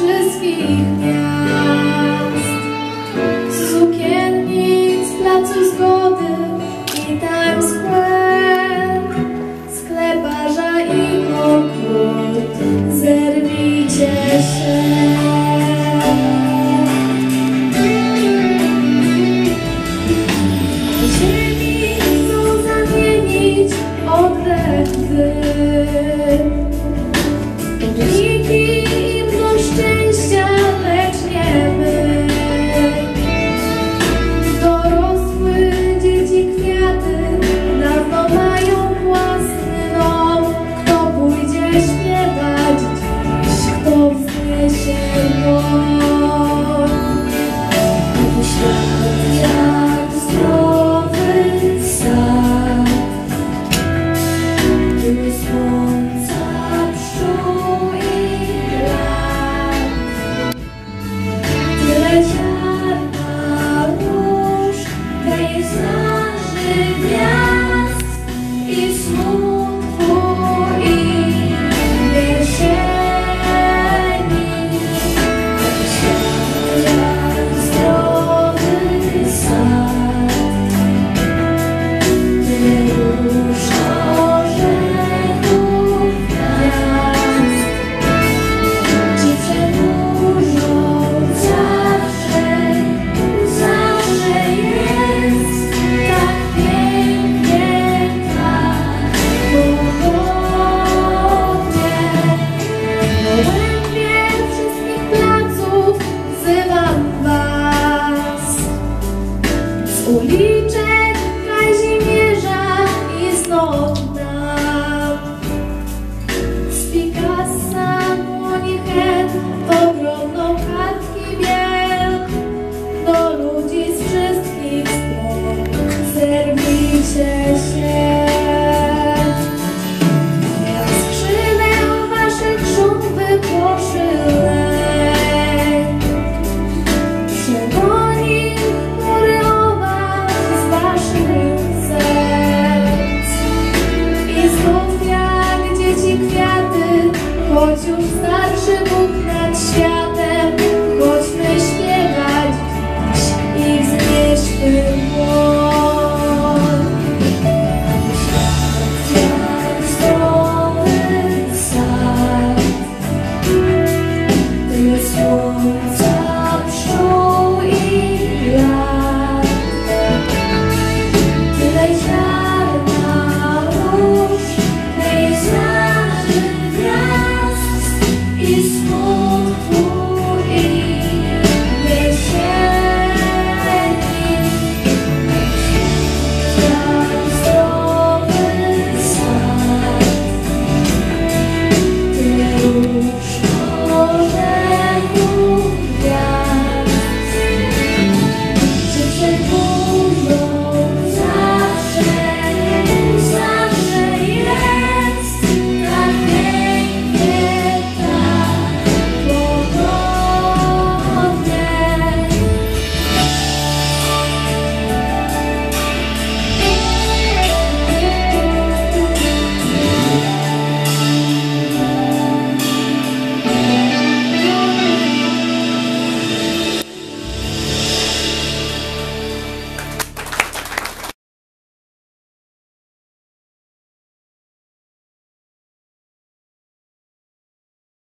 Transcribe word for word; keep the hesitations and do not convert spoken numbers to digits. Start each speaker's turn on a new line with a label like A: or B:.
A: wszystkich miast, z sukiennic, placu Zgody i Times Square, skleparza i kokut, zerwijcie się. Ziemi chcą zamienić odręby, podniki im do szczęścia, lecz nie my. Dorosłe dzieci kwiaty dawno mają własny dom. Kto pójdzie śpiewać dziś, kto wzniesie dłoń? Świat jak zdrowy sad, tyle słońca, pszczół i lat, tyle ziarna róż, pejzaży, gwiazd i smutku i jesieni. Świat jak zdrowy sad, tyle róż, orzechów, gwiazd. Ci przedłużą zawsze, zawsze jest tak pięknie, tak pogodnie. Gołębie wszystkich placów wzywam was, z uliczek Kazimierza i z Notna, z Picassa, Monichen, po drobną kartki biel, do ludzi z wszystkich stron, zerwijcie się. Ja skrzydeł waszych szum wyposzylej, przegoni chmury obaw z waszych serc. I znów jak dzieci kwiaty, choć już starszy Bóg nad światem, chodźmy śpiewać dziś i wznieśmy dłoń. Świat jak zdrowy sad, tyle słońca, pszczół i lat, tyle ziarna róż, pejzaży, gwiazd i smutku i jesieni. Jak zdrowy sad, tyle róż, orzechów,